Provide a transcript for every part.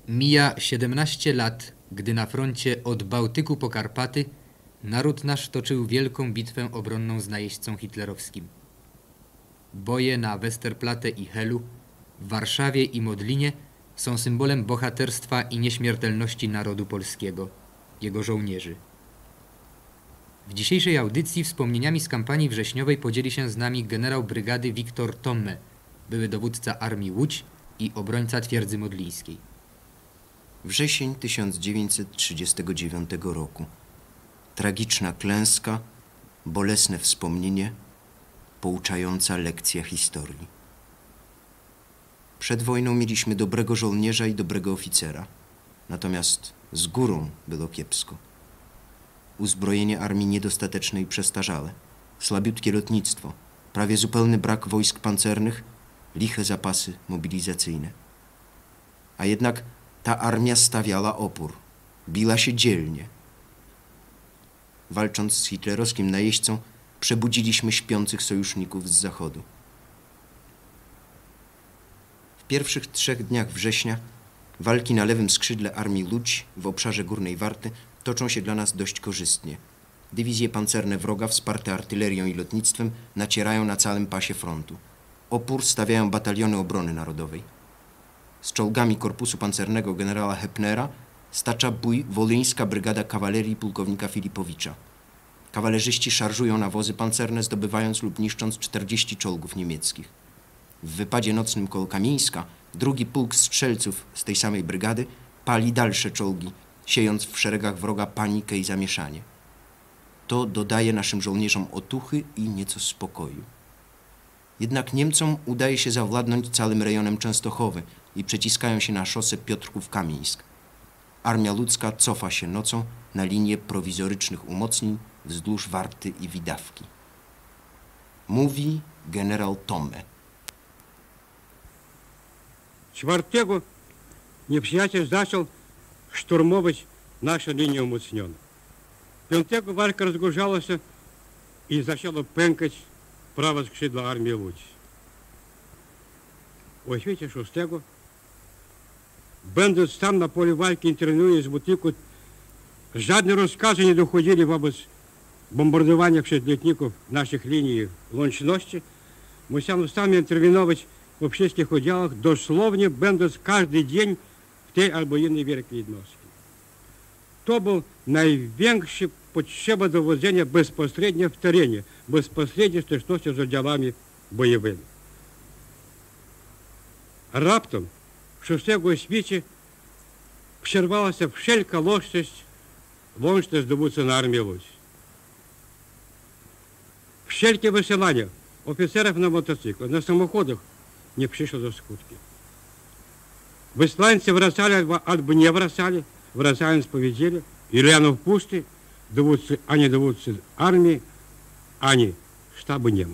Mija 17 lat, gdy na froncie od Bałtyku po Karpaty naród nasz toczył wielką bitwę obronną z najeźdźcą hitlerowskim. Boje na Westerplatte i Helu, w Warszawie i Modlinie są symbolem bohaterstwa i nieśmiertelności narodu polskiego, jego żołnierzy. W dzisiejszej audycji wspomnieniami z kampanii wrześniowej podzieli się z nami generał brygady Wiktor Tomme, były dowódca Armii Łódź i obrońca twierdzy modlińskiej. Wrzesień 1939 roku. Tragiczna klęska, bolesne wspomnienie, pouczająca lekcja historii. Przed wojną mieliśmy dobrego żołnierza i dobrego oficera, natomiast z górą było kiepsko. Uzbrojenie armii niedostateczne i przestarzałe, słabiutkie lotnictwo, prawie zupełny brak wojsk pancernych, liche zapasy mobilizacyjne. A jednak ta armia stawiała opór, biła się dzielnie. Walcząc z hitlerowskim najeźdźcą, przebudziliśmy śpiących sojuszników z zachodu. W pierwszych 3 dniach września walki na lewym skrzydle Armii Łódź w obszarze Górnej Warty toczą się dla nas dość korzystnie. Dywizje pancerne wroga, wsparte artylerią i lotnictwem, nacierają na całym pasie frontu. Opór stawiają bataliony obrony narodowej. Z czołgami Korpusu Pancernego generała Hepnera stacza bój wolyńska brygada kawalerii pułkownika Filipowicza. Kawalerzyści szarżują na wozy pancerne, zdobywając lub niszcząc 40 czołgów niemieckich. W wypadzie nocnym koło Kamieńska drugi pułk strzelców z tej samej brygady pali dalsze czołgi, siejąc w szeregach wroga panikę i zamieszanie. To dodaje naszym żołnierzom otuchy i nieco spokoju. Jednak Niemcom udaje się zawładnąć całym rejonem Częstochowy i przeciskają się na szosę Piotrków-Kamieńsk. Armia Łódzka cofa się nocą na linię prowizorycznych umocnień wzdłuż Warty i Widawki. Mówi generał Tomme. 4 nieprzyjaciel zaczął szturmować naszą linię umocnioną. 5 walka rozgorzała się i zaczęła pękać prawe skrzydło Armii Łódź. O świecie 6, będąc tam na polu walki, internując w Butiku, żadne rozkazy nie dochodzili wobec bombardowania przez letników naszych linii łączności. Musiałem sami interweniować we wszystkich oddziałach, dosłownie będąc każdy dzień w tej albo innej wielkiej jednostce. To był największa potrzeba dowodzenia bezpośrednio w terenie, bezpośrednio w styczności z oddziałami bojowymi. Raptem 6 świecie przerwała się wszelka łączność dowódcy na Armię Łódź. Wszelkie wysyłania oficerów na motocyklach, na samochodach nie przyszło do skutku. Wysłańcy wracali albo nie wracali, wracając powiedzieli, Ilianów pusty, ani dowódcy armii, ani sztabu nie ma.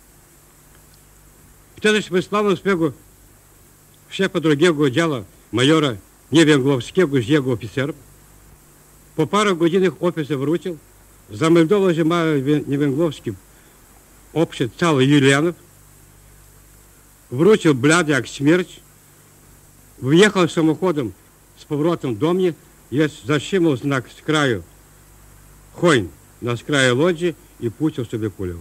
Wtedy wysłano swego szefa drugiego oddziału, majora Niewięglowskiego z jego oficerów. Po paru godzinach oficer wrócił, zameldował, że major Niewięglowski obszedł cały Julianów, wrócił blady jak śmierć, wyjechał samochodem z powrotem do mnie, zatrzymał na skraju Chojn, na skraju Łodzi i puścił sobie kulę.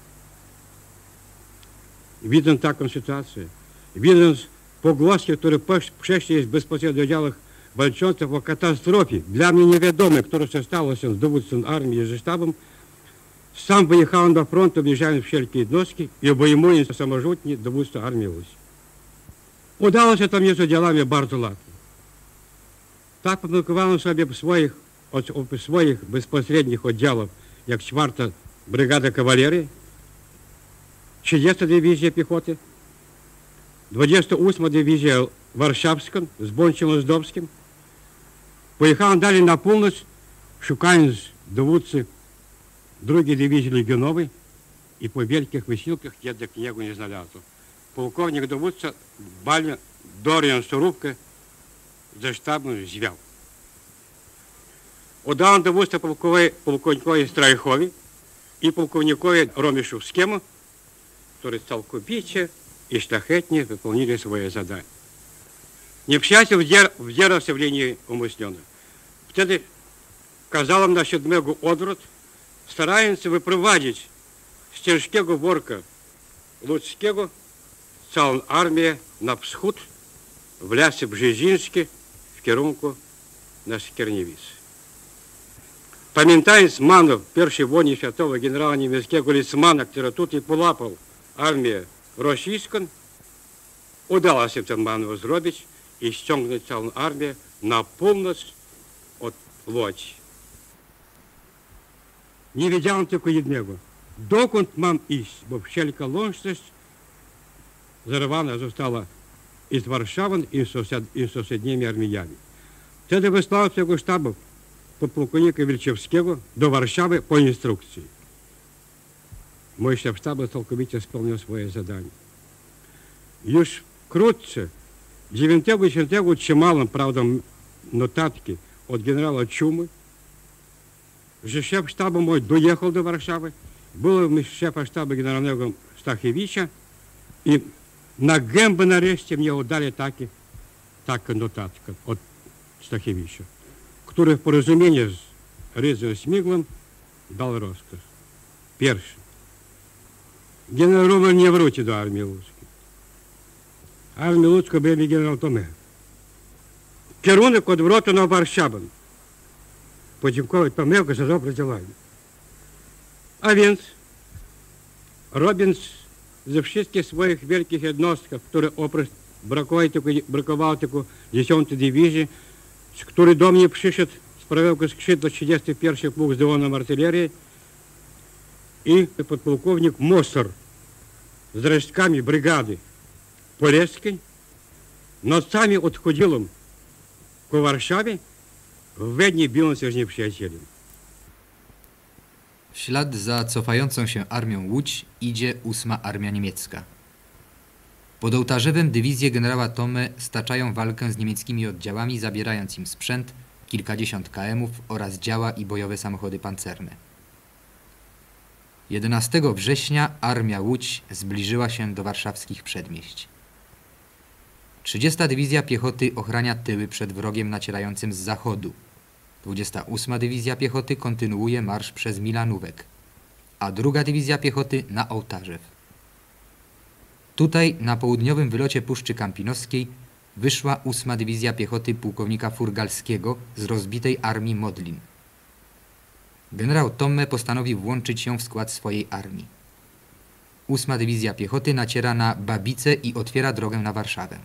Widząc taką sytuację, widząc pogłoski, które przeszli w bezpośrednio oddziałach walczących o katastrofie, dla mnie niewiadome, które stało się z dowódcą armii i ze sztabem, sam wyjechałem do frontu, wjeżdżając w wszelkie jednostki i obejmując samorzutnie dowódcę Armii Łódź. Udało się to mnie z oddziałami bardzo łatwo. Tak pomilkowałem sobie swoich bezpośrednich oddziałów, jak 4. Brygada Kawalerii, 30 Dywizja Piechoty, 28 Dywizja Warszawska z Bączem Ozdobskim. Pojechałem dalej na północ, szukając dowódcy 2 Dywizji Legionowej i po wielkich wysiłkach jednak niego nie znalazł. Pułkownik dowódca Balia Dorian Surówkę ze sztabem zwiał. Oddałem dowódcę pułkownikowi Strajchowi i pułkownikowi Ромішевському, którzy całkowicie i szlachetnie wypełnili swoje zadanie. Nieprzyjaciel wdzierał się w linii umyślone. Wtedy kazałem na 7 odwrót, starając się wyprowadzić z ciężkiego worka ludzkiego całą armię na wschód, w lasy brzezińskie, w kierunku na Skierniewice. Pamiętając manów I wojny światowej generała niemieckiego Litzmana, który tutaj połapał armię rosyjską, udało się ten manewr zrobić i ściągnąć całą armię na północ od Łodzi. Nie wiedziałem tylko jednego, dokąd mam iść, bo wszelka łączność zerwana została i z Warszawą, i z sąsiednimi armiami. Wtedy wysłałem swojego sztabu podpułkownika Wilczewskiego do Warszawy po instrukcji. Mój szef sztabu całkowicie spełnił swoje zadanie. Już wkrótce, 9-10 otrzymałem, prawda, notatki od generała Ciumy, że szef sztabu mój dojechał do Warszawy, był szefa sztabu generalnego Stachiewicza i na gębę nareszcie mnie oddali taką notatkę od Stachiewicza, który w porozumieniu z Rydzem Śmiglem dał rozkaz. Pierwszy. Generał Rommel nie wróci do armii łódzkiej. Armii łódzką będzie generał Tome. Kierunek odwrotu na Warszawę. Podziękować Tomego za dobre działanie. A więc, robiąc ze wszystkich swoich wielkich jednostek, które oprócz brakowało tylko 10 dywizji, który do mnie przyszedł z prawego skrzydła 31 pułk z dywizją artylerii i podpułkownik Mosor z resztkami brygady Poleckiej nocami odchodziłem ku Warszawie, w Wiedniu biłem się z nieprzyjacielem. W ślad za cofającą się armią Łódź idzie 8. Armia Niemiecka. Pod Ołtarzewem dywizje generała Tome staczają walkę z niemieckimi oddziałami, zabierając im sprzęt, kilkadziesiąt KM-ów oraz działa i bojowe samochody pancerne. 11 września Armia Łódź zbliżyła się do warszawskich przedmieść. 30. Dywizja Piechoty ochrania tyły przed wrogiem nacierającym z zachodu. 28. Dywizja Piechoty kontynuuje marsz przez Milanówek, a 2. Dywizja Piechoty na Ołtarzew. Tutaj, na południowym wylocie Puszczy Kampinoskiej, wyszła 8. Dywizja Piechoty pułkownika Furgalskiego z rozbitej armii Modlin. Generał Tome postanowił włączyć ją w skład swojej armii. 8. Dywizja Piechoty naciera na Babice i otwiera drogę na Warszawę.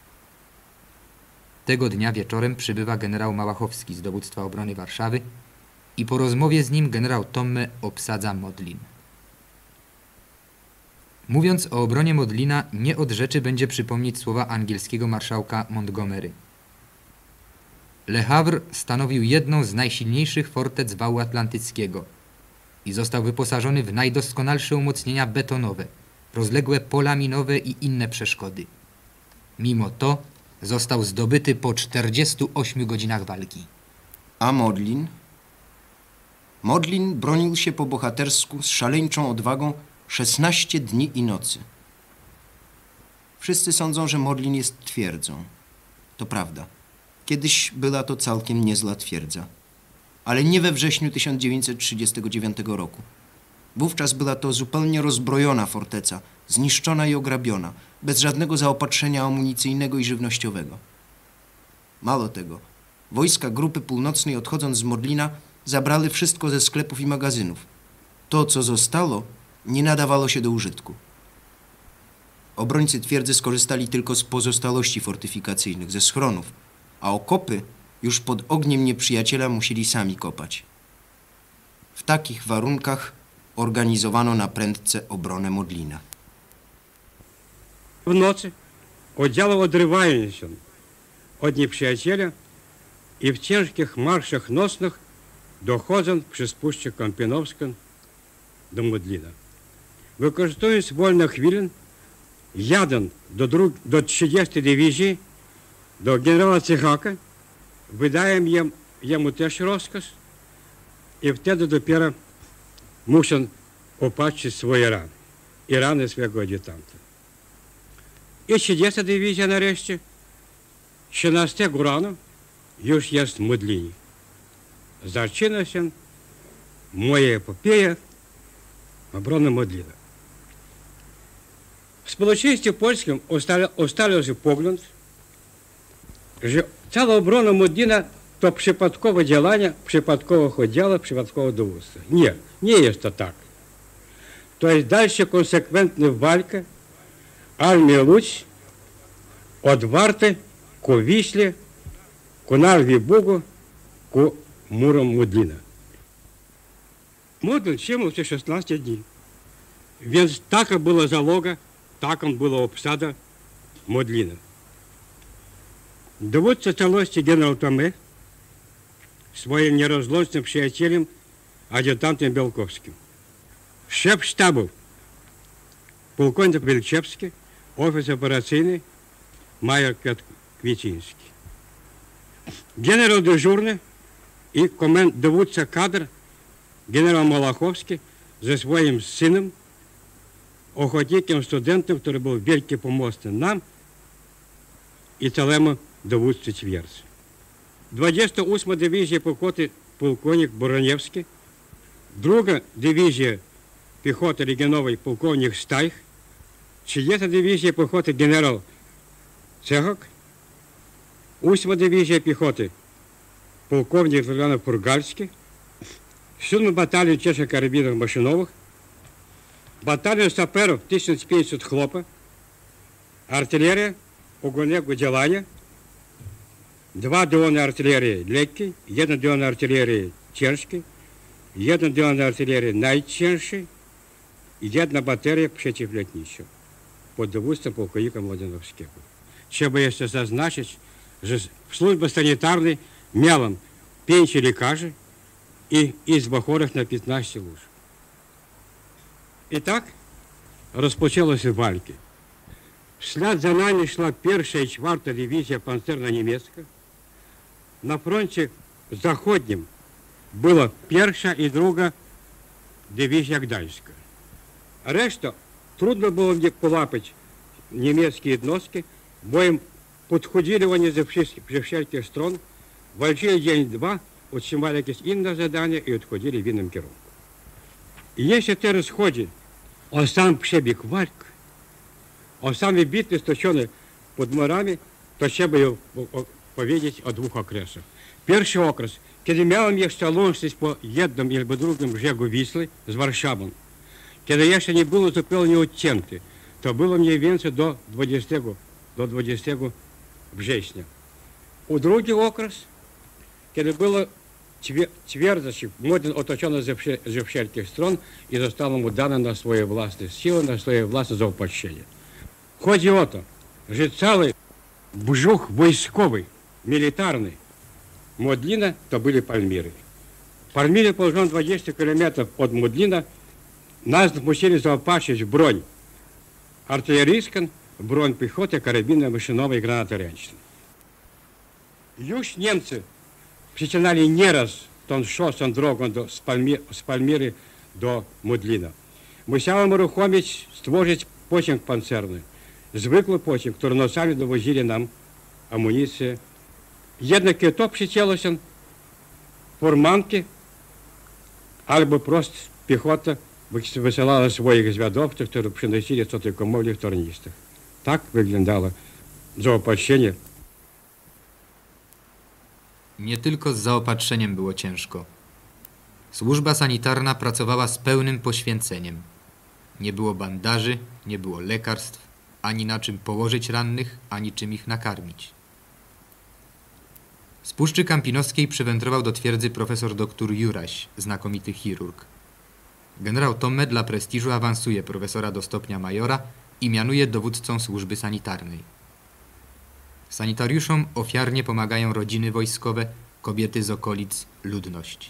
Tego dnia wieczorem przybywa generał Małachowski z dowództwa obrony Warszawy i po rozmowie z nim generał Tome obsadza Modlin. Mówiąc o obronie Modlina, nie od rzeczy będzie przypomnieć słowa angielskiego marszałka Montgomery. Le Havre stanowił jedną z najsilniejszych fortec wału atlantyckiego i został wyposażony w najdoskonalsze umocnienia betonowe, rozległe pola minowe i inne przeszkody. Mimo to został zdobyty po 48 godzinach walki. A Modlin? Modlin bronił się po bohatersku z szaleńczą odwagą 16 dni i nocy. Wszyscy sądzą, że Modlin jest twierdzą. To prawda. Kiedyś była to całkiem niezła twierdza. Ale nie we wrześniu 1939 roku. Wówczas była to zupełnie rozbrojona forteca, zniszczona i ograbiona, bez żadnego zaopatrzenia amunicyjnego i żywnościowego. Mało tego, wojska Grupy Północnej, odchodząc z Modlina, zabrały wszystko ze sklepów i magazynów. To, co zostało, nie nadawało się do użytku. Obrońcy twierdzy skorzystali tylko z pozostałości fortyfikacyjnych, ze schronów, a okopy już pod ogniem nieprzyjaciela musieli sami kopać. W takich warunkach organizowano na prędce obronę Modlina. W nocy oddziały odrywają się od nieprzyjaciela i w ciężkich marszach nocnych dochodzą przez Puszczę Kampinowską do Modlina. Wykorzystując wolne chwile, jadą do 30 dywizji, do generała Cychaka, wydają jemu też rozkaz i wtedy dopiero muszą opatrzyć swoje rany i rany swojego adjutanta. I 30 dywizja nareszcie 13 rano już jest w Modlinie. Zaczyna się moja epopeja obrony Modlina. W społeczeństwie polskim ustalił się pogląd, że cała obrona Modlina to przypadkowe działania przypadkowego oddziału, przypadkowego dowództwa. Nie, nie jest to tak. To jest dalsza konsekwentna walka armii Łódź od Warty ku Wiśle, ku Narwie Bugu, ku murom Modlina. Modlin trzymał się 16 dni, więc taka była załoga, taką była obsada Modlina. Dowódca całości generał Tome swoim nierozłącznym przyjacielem, adjutantem Białkowskim. Szef sztabu pułkownik Wielczewski, oficer operacyjny major Kwieciński. Generał dyżurny i dowódca kadr generał Malachowski ze swoim synem, ochotnikiem, studentem, który był wielki pomocny nam i całemu dowódcy Ćwiercy. 28 dywizja piechoty pułkownik Boroniewski, 2 dywizja piechoty legionowej pułkownik Stajch, 30 dywizja piechoty generał Cechok, 8 dywizja piechoty pułkownik Legionów Purgalski, 7 batalion ciężkich karabinów maszynowych, batalion saperów 1500 chłopa, artyleria ogólnego działania, 2 dywony artylerii lekkiej, 1 dywon artylerii ciężkiej, 1 dywon artylerii najcięższej i 1 bateria przeciwlotnicza pod dowództwem pułkownika Młodanowskiego. Trzeba jeszcze zaznaczyć, że w służbie sanitarnej miałem 5 lekarzy i izba chorych na 15 łóż. I tak rozpoczęły się walki. Wślad za nami szła 1. i 4. dywizja pancerna niemiecka. Na froncie zachodnim była 1. i 2. dywizja gdańska. Reszta trudno było mnie połapać niemieckie jednostki, bo im podchodzili oni ze wszelkich stron, walczyli dzień-dwa, otrzymali jakieś inne zadania i odchodzili w innym kierunku. I jeśli teraz chodzi o sam przebieg walk, o same bitwy stoczone pod murami, to trzeba powiedzieć o 2 okresach. Pierwszy okres, kiedy miałem jeszcze łączyć po jednym albo drugim brzegu Wisły z Warszawą, kiedy jeszcze nie było zupełnie odcięte, to było mniej więcej do 20 września. U drugi okres, kiedy było twierdza, Modlin otoczony ze wszelkich stron i zostało mu dane na swoje własne siły, na swoje własne zaopatrzenie. Chodzi o to, że cały brzuch wojskowy, militarny Modlina to byli Palmiry. Palmiry położone 20 km od Modlina, nas musieli zaopatrzyć w broń artyleryjską, broń piechoty, karabiny maszynowe i granaty ręczne. Już Niemcy przecinali nieraz tą szosą drogą z Palmiry do Modlina. Musiałem uruchomić, stworzyć pociąg pancerny. Zwykły pociąg, który nocami dowozili nam amunicję. Jednak i to przycięło się furmanki, albo prosto piechota wysyłała swoich zwiadowców, którzy przynosili co tylko mogli w tornistach. Tak wyglądało zaopatrzenie. Nie tylko z zaopatrzeniem było ciężko. Służba sanitarna pracowała z pełnym poświęceniem. Nie było bandaży, nie było lekarstw, ani na czym położyć rannych, ani czym ich nakarmić. Z Puszczy Kampinoskiej przywędrował do twierdzy profesor dr Juraś, znakomity chirurg. Generał Tome dla prestiżu awansuje profesora do stopnia majora i mianuje dowódcą służby sanitarnej. Sanitariuszom ofiarnie pomagają rodziny wojskowe, kobiety z okolic, ludność.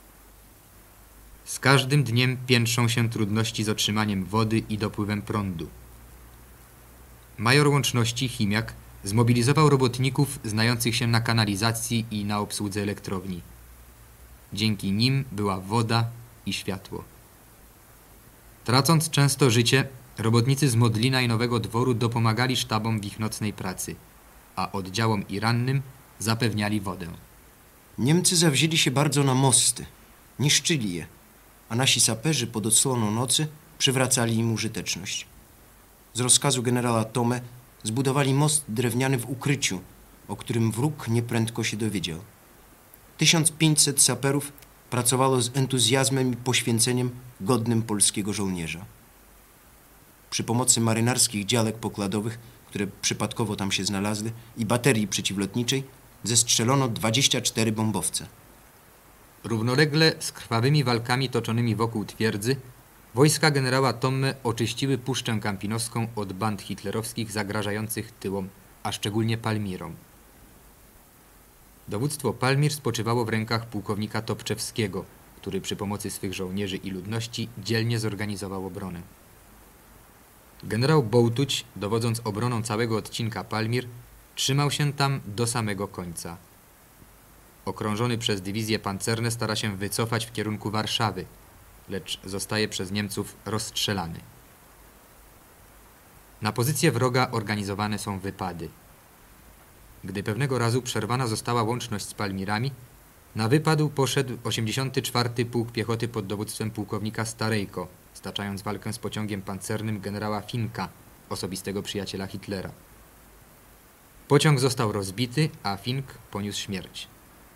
Z każdym dniem piętrzą się trudności z otrzymaniem wody i dopływem prądu. Major łączności, chimiak, zmobilizował robotników znających się na kanalizacji i na obsłudze elektrowni. Dzięki nim była woda i światło. Tracąc często życie, robotnicy z Modlina i Nowego Dworu dopomagali sztabom w ich nocnej pracy. a oddziałom i rannym zapewniali wodę. Niemcy zawzięli się bardzo na mosty, niszczyli je, a nasi saperzy pod odsłoną nocy przywracali im użyteczność. Z rozkazu generała Tome zbudowali most drewniany w ukryciu, o którym wróg nieprędko się dowiedział. 1500 saperów pracowało z entuzjazmem i poświęceniem godnym polskiego żołnierza. Przy pomocy marynarskich działek pokładowych, które przypadkowo tam się znalazły, i baterii przeciwlotniczej zestrzelono 24 bombowce. Równolegle z krwawymi walkami toczonymi wokół twierdzy wojska generała Tomme oczyściły Puszczę Kampinowską od band hitlerowskich zagrażających tyłom, a szczególnie Palmirom. Dowództwo Palmir spoczywało w rękach pułkownika Topczewskiego, który przy pomocy swych żołnierzy i ludności dzielnie zorganizował obronę. Generał Bołtuć, dowodząc obroną całego odcinka Palmir, trzymał się tam do samego końca. Okrążony przez dywizje pancerne stara się wycofać w kierunku Warszawy, lecz zostaje przez Niemców rozstrzelany. Na pozycję wroga organizowane są wypady. Gdy pewnego razu przerwana została łączność z Palmirami, na wypad poszedł 84. Pułk Piechoty pod dowództwem pułkownika Starejko, staczając walkę z pociągiem pancernym generała Finka, osobistego przyjaciela Hitlera. Pociąg został rozbity, a Fink poniósł śmierć.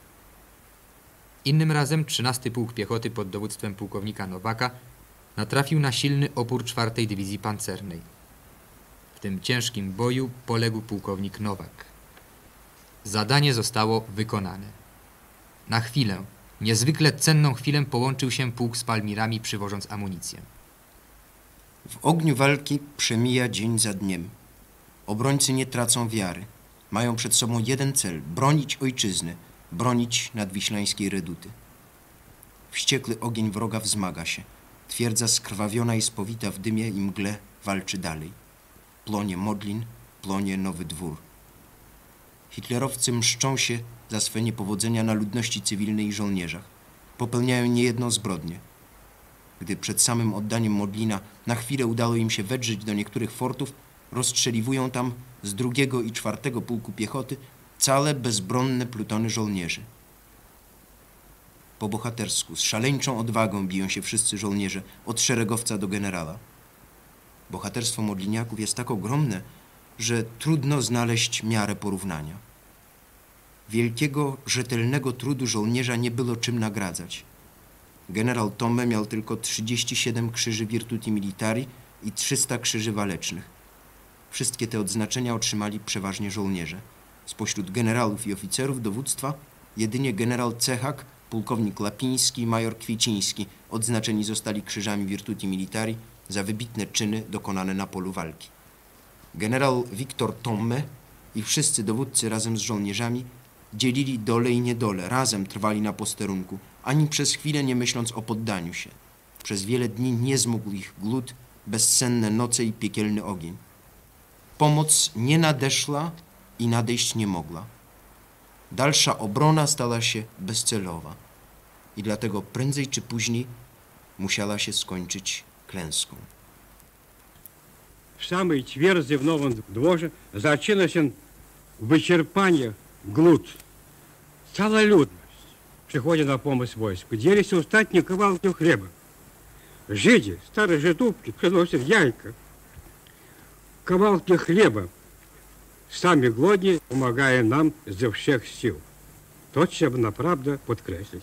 Innym razem 13. Pułk Piechoty pod dowództwem pułkownika Nowaka natrafił na silny opór 4. Dywizji Pancernej. W tym ciężkim boju poległ pułkownik Nowak. Zadanie zostało wykonane. Na chwilę, niezwykle cenną chwilę, połączył się pułk z Palmirami, przywożąc amunicję. W ogniu walki przemija dzień za dniem. Obrońcy nie tracą wiary. Mają przed sobą jeden cel – bronić ojczyzny, bronić nadwiślańskiej reduty. Wściekły ogień wroga wzmaga się. Twierdza skrwawiona i spowita w dymie i mgle walczy dalej. Płonie Modlin, płonie Nowy Dwór. Hitlerowcy mszczą się za swe niepowodzenia na ludności cywilnej i żołnierzach. Popełniają niejedną zbrodnię. Gdy przed samym oddaniem Modlina na chwilę udało im się wedrzeć do niektórych fortów, rozstrzeliwują tam z 2. i 4. Pułku Piechoty całe bezbronne plutony żołnierzy. Po bohatersku, z szaleńczą odwagą biją się wszyscy żołnierze, od szeregowca do generała. Bohaterstwo modliniaków jest tak ogromne, że trudno znaleźć miarę porównania. Wielkiego, rzetelnego trudu żołnierza nie było czym nagradzać. Generał Tome miał tylko 37 krzyży Virtuti Militari i 300 krzyży walecznych. Wszystkie te odznaczenia otrzymali przeważnie żołnierze. Spośród generałów i oficerów dowództwa jedynie generał Cechak, pułkownik Lapiński i major Kwieciński odznaczeni zostali krzyżami Virtuti Militari za wybitne czyny dokonane na polu walki. Generał Wiktor Tomme i wszyscy dowódcy razem z żołnierzami dzielili dole i niedole, razem trwali na posterunku, ani przez chwilę nie myśląc o poddaniu się. Przez wiele dni nie zmógł ich głód, bezsenne noce i piekielny ogień. Pomoc nie nadeszła i nadejść nie mogła. Dalsza obrona stała się bezcelowa i dlatego prędzej czy później musiała się skończyć klęską. W samej twierdzy w Nowym Dworze zaczyna się wyczerpanie, głód. Cała ludność przychodzi na pomoc wojsku. Dzieli się ostatnie kawałki chleba. Żydzi, stare Żydówki przynosią jajka, kawałki chleba. Sami głodni pomagają nam ze wszech sił. To trzeba naprawdę podkreślić.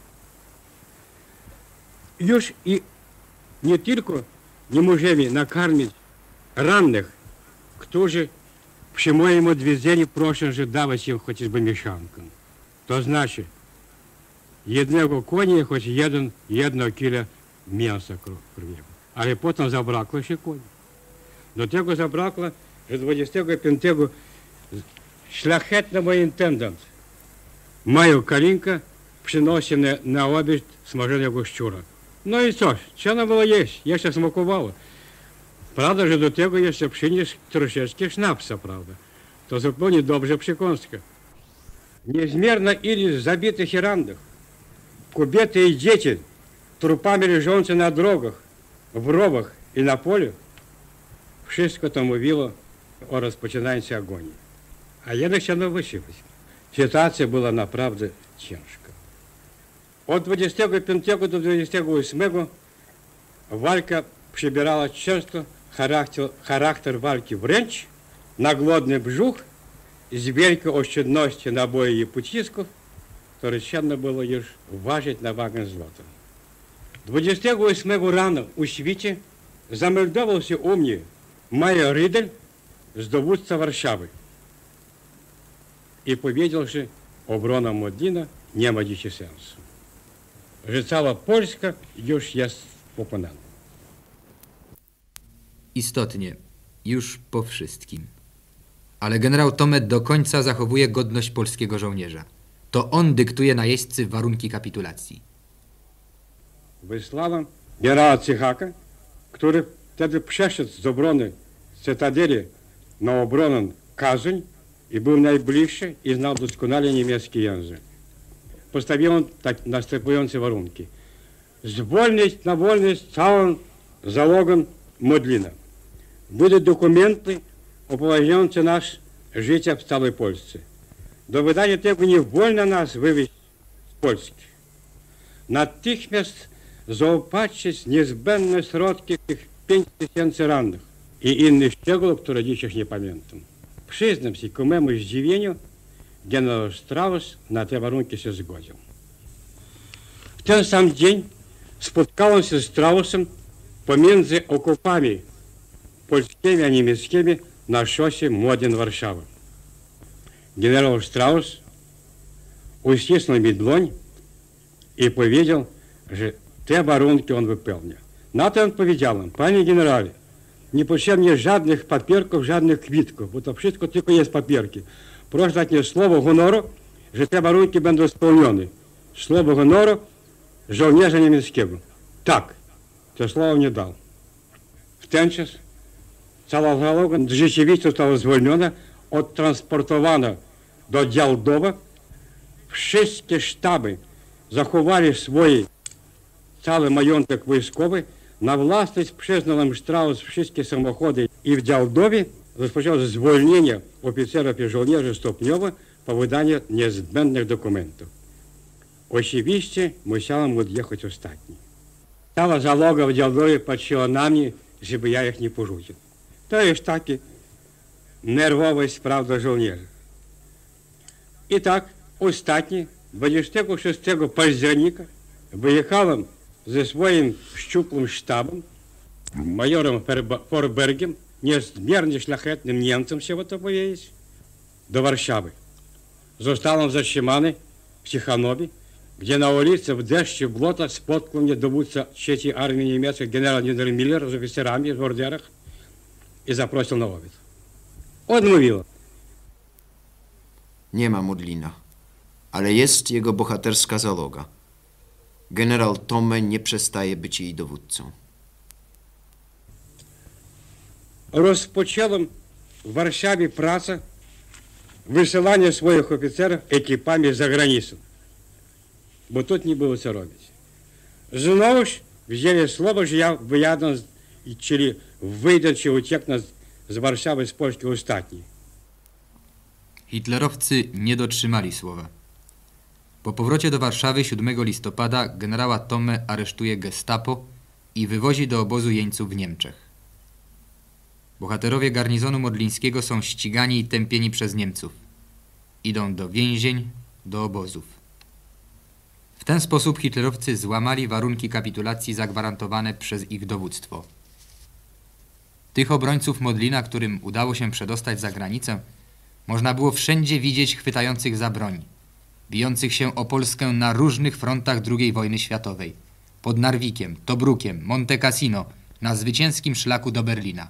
Już i nie tylko nie możemy nakarmić rannych, którzy przy moim odwiedzeniu proszą, że dawać im chociażby mieszankę. To znaczy jednego konia, choć jedno kilo mięsa krwiego. Ale potem zabrakło się koni. Do tego zabrakło, że 25 szlachetnego intendant Major Kalinka przynosi na obiad smażonego szczura. No i coś, trzeba było jeść, jeszcze smakowało. Prawda, że do tego jeszcze przynieść troszeczkę sznapsa, prawda. To zupełnie dobrze przekąska. Niezmierna ilość zabitych i rannych, kobiety i dzieci, trupami leżące na drogach, w rowach i na polu, wszystko to mówiło o rozpoczynającej agonii. a jednak chciano wysiłać. Sytuacja była naprawdę ciężka. Od 25 do 28 walka przybierała często charakter walki wręcz na głodny brzuch z wielkiej oszczędności naboi i pocisków, które trzeba było już ważyć na wagę złota. 28 rano u świcie zameldował się u mnie Major Rydel z dowódcy Warszawy i powiedział, że obrona Modlina nie ma dzisiaj sensu, że cała Polska już jest pokonana. Istotnie, już po wszystkim. Ale generał Tome do końca zachowuje godność polskiego żołnierza. To on dyktuje najeźdźcy warunki kapitulacji. Wysłałem generała Cychaka, który wtedy przeszedł z obrony Cytadeli na obronę Kazyń i był najbliższy i znał doskonale niemiecki język. Postawiłem tak następujące warunki. Zwolnić na wolność całą załogą Modlina. Były dokumenty upoważniające nas życia w całej Polsce. Do wydania tego nie wolno nas wywieźć z Polski. Natychmiast zaopatrzyć niezbędne środki tych 5000 rannych i innych szczegółów, które dzisiaj nie pamiętam. Przyznam się, ku memu zdziwieniu, generał Strauss na te warunki się zgodził. W ten sam dzień spotkałem się z Straussem pomiędzy okopami polskimi a niemieckimi na szosie Modlin-Warszawa. Generał Strauss uścisnął mi dłoń i powiedział, że te warunki on wypełnia. Na to odpowiedziałem, panie generale, nie potrzebnie żadnych papierków, żadnych kwitków, bo to wszystko tylko jest papierki. Proszę dać mi słowo honoru, że te warunki będą spełnione. Słowo honoru żołnierza niemieckiego. Tak, to słowo nie dał. W ten czas cała załoga rzeczywiście została zwolniona, odtransportowana do Działdowa. Wszystkie sztaby zachowali swój cały majątek wojskowy. Na własność przyznał im Strauss wszystkie samochody i w Działdowie rozpoczęło zwolnienie oficerów i żołnierzy stopniowo po wydaniu niezbędnych dokumentów. Oczywiście musiałem odjechać ostatni. Cała załoga w Działdowie patrzyła na mnie, żeby ja ich nie porzucił. To jest taki nerwowość, prawda, żołnierzy. I tak, ostatni, 26 października wyjechałem ze swoim szczupłym sztabem, majorem Forbergiem, niezmiernie szlachetnym Niemcem, trzeba to powiedzieć, do Warszawy. Zostałem zatrzymany w Ciechanowie, gdzie na ulicy w deszczu błota spotkał mnie dowódca III Armii Niemieckiej generał Niedermüller z oficerami w orderach i zaprosił na obiad. Odmówiłem. Nie ma Modlina, ale jest jego bohaterska załoga. Generał Tome nie przestaje być jej dowódcą. Rozpocząłem w Warszawie pracę wysyłania swoich oficerów ekipami za granicę, bo тут nie było co robić. Znowuż wzięli słowo, że ja wyjadę, czyli wyjdę czy ucieknę z Warszawy, z Polski ostatni. Hitlerowcy nie dotrzymali słowa. Po powrocie do Warszawy 7 listopada generała Tome aresztuje Gestapo i wywozi do obozu jeńców w Niemczech. Bohaterowie garnizonu modlińskiego są ścigani i tępieni przez Niemców. Idą do więzień, do obozów. W ten sposób hitlerowcy złamali warunki kapitulacji zagwarantowane przez ich dowództwo. Tych obrońców Modlina, którym udało się przedostać za granicę, można było wszędzie widzieć chwytających za broń, bijących się o Polskę na różnych frontach II wojny światowej, pod Narwikiem, Tobrukiem, Monte Cassino, na zwycięskim szlaku do Berlina.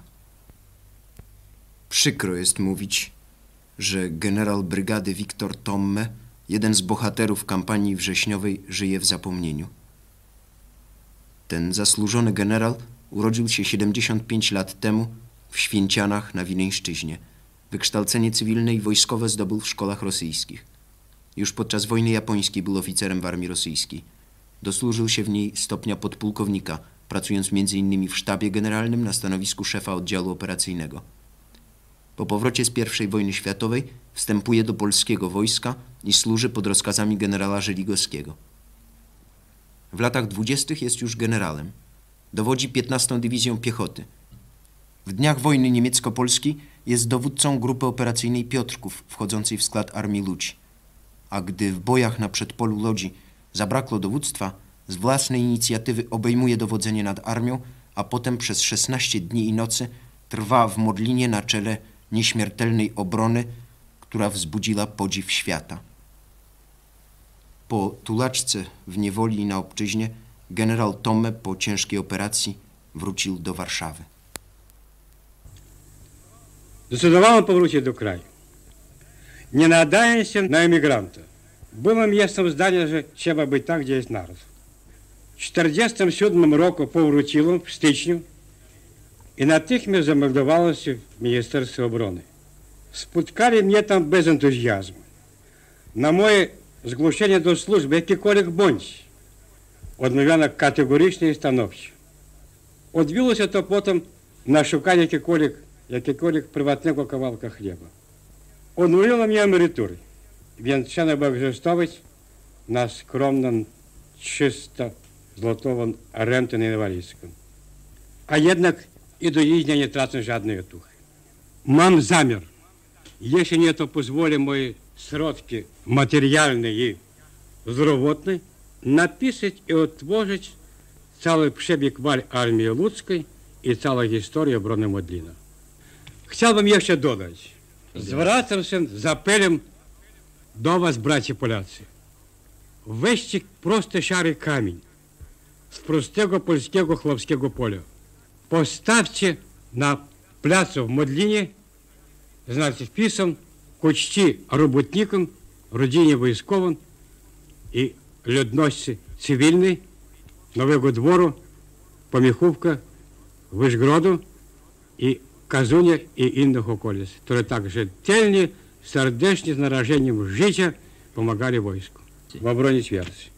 Przykro jest mówić, że generał brygady Wiktor Tomme, jeden z bohaterów kampanii wrześniowej, żyje w zapomnieniu. Ten zasłużony generał urodził się 75 lat temu w Święcianach na Wileńszczyźnie. Wykształcenie cywilne i wojskowe zdobył w szkołach rosyjskich. Już podczas wojny japońskiej był oficerem w armii rosyjskiej. Dosłużył się w niej stopnia podpułkownika, pracując m.in. w sztabie generalnym na stanowisku szefa oddziału operacyjnego. Po powrocie z I wojny światowej Wstępuje do polskiego wojska i służy pod rozkazami generała Żeligowskiego. W latach 20. jest już generałem. Dowodzi 15. Dywizją Piechoty. W dniach wojny niemiecko-polskiej jest dowódcą grupy operacyjnej Piotrków wchodzącej w skład Armii Łódź. A gdy w bojach na przedpolu Łodzi zabrakło dowództwa, z własnej inicjatywy obejmuje dowodzenie nad armią, a potem przez 16 dni i nocy trwa w Modlinie na czele nieśmiertelnej obrony, która wzbudziła podziw świata. Po tulaczce w niewoli i na obczyźnie generał Tome po ciężkiej operacji wrócił do Warszawy. Zdecydowałem powrócić do kraju. Nie nadaję się na emigranta. Byłem jestem zdania, że trzeba być tam, gdzie jest naród. W 1947 roku powróciłem w styczniu i natychmiast zameldowałem się w Ministerstwie Obrony. Spotkali mnie tam bez entuzjazmu. Na moje zgłoszenie do służby, jakikolwiek bądź, odmówiono kategorycznie i stanowczo. Odbiło się to potem na szukanie jakiegokolwiek prywatnego kawałka chleba. Odmówiono mi emerytury, więc trzeba było egzystować na skromną 300-złotową rentę inwalidzką. A jednak i do jej dnia nie tracę żadnej otuchy. Mam zamiar, jeśli nie to pozwoli moje środki materialne i zdrowotne, napisać i otworzyć cały przebieg Armii Łódzkiej i całą historię obrony Modlina. Chciałbym jeszcze dodać, zwracam się z apelem do was, bracia Polacy. Weźcie prosty szary kamień z prostego polskiego chłopskiego pola. Postawcie na placu w Modlinie z nadpisem ku czci robotnikom, rodzinie wojskowym i ludności cywilnej Nowego Dworu, Поміхівка, Вишгороду і Казуня і innych okolic, które tak rzetelnie, serdecznie, z narażeniem życia pomagali wojsku w obronie twierdzy.